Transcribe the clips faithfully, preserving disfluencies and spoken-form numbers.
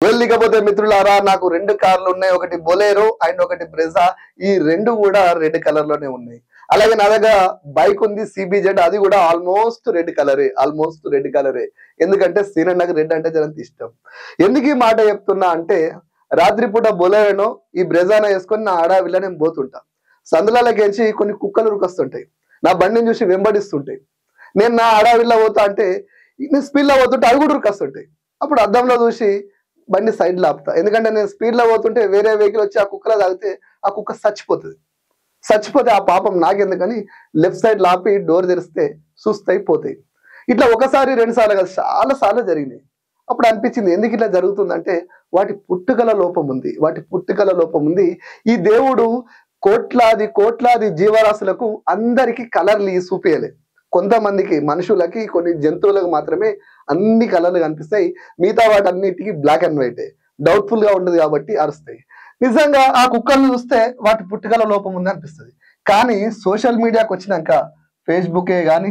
వెళ్ళకపోతే మిత్రులారా, నాకు రెండు కార్లు ఉన్నాయి, ఒకటి బొలేరో అండ్ ఒకటి బ్రెజా. ఈ రెండు కూడా రెడ్ కలర్ లోనే ఉన్నాయి. అలాగే నా దగ్గర బైక్ ఉంది సిబిజెడ్, అది కూడా ఆల్మోస్ట్ రెడ్ కలరే, ఆల్మోస్ట్ రెడ్ కలరే. ఎందుకంటే సీనన్నకు రెడ్ అంటే జరంత ఇష్టం. ఎందుకు ఈ మాట చెప్తున్నా అంటే, రాత్రిపూట బొలేరోనో ఈ బ్రెజానో వేసుకొని నా ఆడావిల్ల నేను పోతుంటా. సందులకెంచి కొన్ని కుక్కలు ఉరికొస్తుంటాయి, నా బండిని చూసి వెంబడిస్తుంటాయి. నేను నా ఆడావిల్ల పోతా అంటే నేను స్పీడ్ లో పోతుంటే అవి కూడా ఉరికొస్తుంటాయి. అప్పుడు అద్దంలో చూసి బండి సైడ్ లో ఆపుతా. ఎందుకంటే నేను స్పీడ్ లో పోతుంటే వేరే వెహికల్ వచ్చి ఆ కుక్కలో తాగితే ఆ కుక్క చచ్చిపోతుంది. చచ్చిపోతే ఆ పాపం నాకెందుకని లెఫ్ట్ సైడ్ లాపి డోర్ తెరిస్తే సుస్తాయి పోతాయి. ఇట్లా ఒకసారి రెండు సార్లు కాదు, చాలా సార్లు జరిగినాయి. అప్పుడు అనిపించింది ఎందుకు ఇట్లా జరుగుతుందంటే వాటి పుట్టుకల లోపం ఉంది, వాటి పుట్టుకల లోపం ఉంది. ఈ దేవుడు కోట్లాది కోట్లాది జీవరాశులకు అందరికి కలర్లు చూపించలే. కొంతమందికి మనుషులకి కొన్ని జంతువులకు మాత్రమే అన్ని కలర్లు కనిపిస్తాయి. మిగతా వాటన్నిటికీ బ్లాక్ అండ్ వైట్ డౌట్ఫుల్ గా ఉండదు కాబట్టి అరుస్తాయి. నిజంగా ఆ కుక్కలను చూస్తే వాటి పుట్టుకల లోపం ఉంది అనిపిస్తుంది. కానీ సోషల్ మీడియాకి వచ్చినాక ఫేస్బుకే కానీ,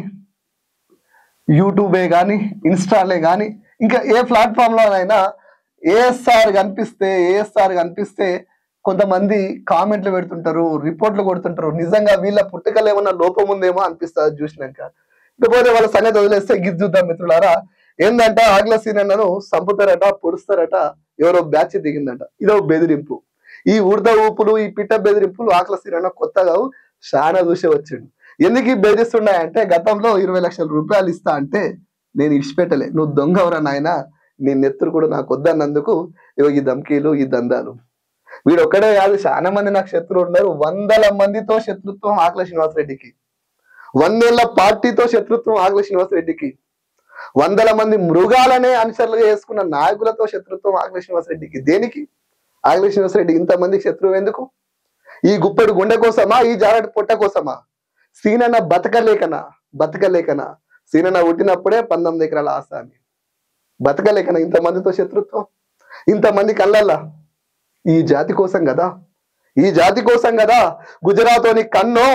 యూట్యూబే కానీ, ఇన్స్టాలే కానీ, ఇంకా ఏ ప్లాట్ఫామ్ లోనైనా ఏఎస్ఆర్ కనిపిస్తే ఏఎస్ఆర్ కనిపిస్తే కొంతమంది కామెంట్లు పెడుతుంటారు, రిపోర్ట్లు కొడుతుంటారు. నిజంగా వీళ్ళ పుట్టుకలు ఏమన్నా లోపం ఉందేమో అనిపిస్తుంది చూసినాక. ఇకపోతే వాళ్ళ సంగతి వదిలేస్తే గిద్ద చూద్దాం మిత్రులారా. ఏంటంటే ఆగ్ల సీనన్నను చంపుతారట, పొడుస్తారట, ఎవరో బ్యాచ్ దిగిందట. ఇదో బెదిరింపు. ఈ ఉర్ద ఊపులు, ఈ పిట్ట బెదిరింపులు ఆగ్ల సీనన్న కొత్తగా చాలా చూసే వచ్చిండు. ఎందుకు ఈ బెదిరిస్తున్నాయంటే, గతంలో ఇరవై లక్షల రూపాయలు ఇస్తా అంటే నేను ఇడిచిపెట్టలే, నువ్వు దొంగవరా నాయన, నీ నెత్తురు కూడా నాకు వద్దన్నందుకు ఇగో ఈ ధమ్కీలు, ఈ దందాలు. వీడు ఒక్కడే కాదు, చాలా మంది నాకు శత్రువులు ఉన్నారు. వందల మందితో శత్రుత్వం ఆకుల శ్రీనివాసరెడ్డికి, వందేళ్ల పార్టీతో శత్రుత్వం ఆకుల శ్రీనివాసరెడ్డికి, వందల మంది మృగాలనే అనుసరులుగా చేసుకున్న నాయకులతో శత్రుత్వం ఆకుల శ్రీనివాసరెడ్డికి. దేనికి ఆకుల శ్రీనివాసరెడ్డి ఇంతమందికి శత్రువు ఎందుకు? ఈ గుప్పెడు గుండె కోసమా, ఈ జారటి పొట్ట కోసమా? సీనన్న బతకలేకనా బతకలేకనా సీనన్న పుట్టినప్పుడే పంతొమ్మిది ఎకరాల ఆసామి. బతకలేకనా ఇంతమందితో శత్రుత్వం, ఇంతమంది కళ్ళల్లా? ఈ జాతి కోసం కదా, ఈ జాతి కోసం కదా గుజరాతోని కన్నో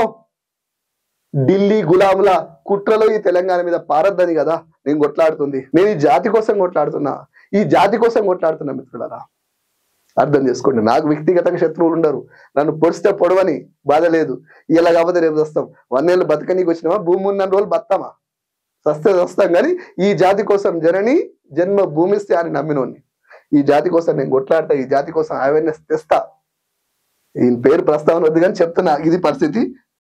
ఢిల్లీ గులాముల కుట్రలో ఈ తెలంగాణ మీద పారద్దని కదా నేను కొట్లాడుతుంది. నేను ఈ జాతి కోసం కొట్లాడుతున్నా, ఈ జాతి కోసం కొట్లాడుతున్నా మిత్రులారా. అర్థం చేసుకోండి. నాకు వ్యక్తిగతంగా శత్రువులు ఉండరు. నన్ను పొడిస్తే పొడవని బాధ లేదు. ఇలా కాకపోతే రేపు వస్తాం. వందేళ్ళు బతకనీకి వచ్చినామా, భూమి ఉన్న రోజులు బతామా, సస్తే వస్తాం. కానీ ఈ జాతి కోసం జనని జన్మ భూమిస్తే అని నమ్మినోని, ఈ జాతి కోసం నేను కొట్లాడతా, ఈ జాతి కోసం అవేర్నెస్ తెస్తా. ఈయన పేరు ప్రస్తావన వద్దు కానీ చెప్తున్నా, ఇది పరిస్థితి.